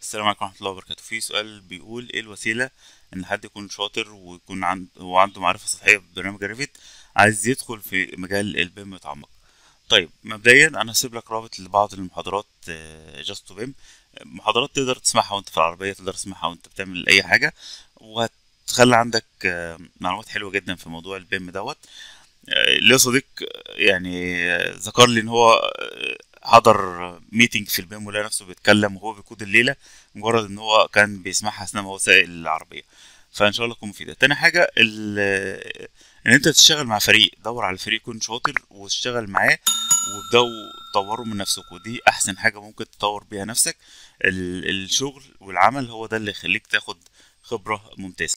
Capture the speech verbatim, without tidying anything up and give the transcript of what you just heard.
السلام عليكم ورحمة الله وبركاته. في سؤال بيقول ايه الوسيلة ان حد يكون شاطر ويكون عند هو عنده معرفة سطحية ببرنامج الريفيت، عايز يدخل في مجال البيم يتعمق. طيب مبدئيا انا هسيب لك رابط لبعض المحاضرات جاست تو بيم، محاضرات تقدر تسمعها وانت في العربية، تقدر تسمعها وانت بتعمل اي حاجة، وهتخلي عندك آه، معلومات حلوة جدا في موضوع البيم دوت. آه، ليا صديق آه، يعني آه، ذكر لي ان هو آه، حضر ميتنج في البيم ولقى نفسه بيتكلم وهو بيقود الليله، مجرد ان هو كان بيسمعها اثناء ما هو سايق العربيه. فان شاء الله تكون مفيده. تاني حاجه ال- ان انت تشتغل مع فريق، دور على فريق يكون شاطر وتشتغل معاه، وابداوا طوروا من نفسكم. ودي احسن حاجه ممكن تطور بيها نفسك. ال- الشغل والعمل هو ده اللي يخليك تاخد خبره ممتازه.